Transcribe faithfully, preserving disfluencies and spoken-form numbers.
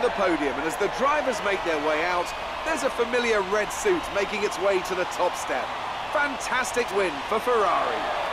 the podium, and as the drivers make their way out, there's a familiar red suit making its way to the top step. Fantastic win for Ferrari.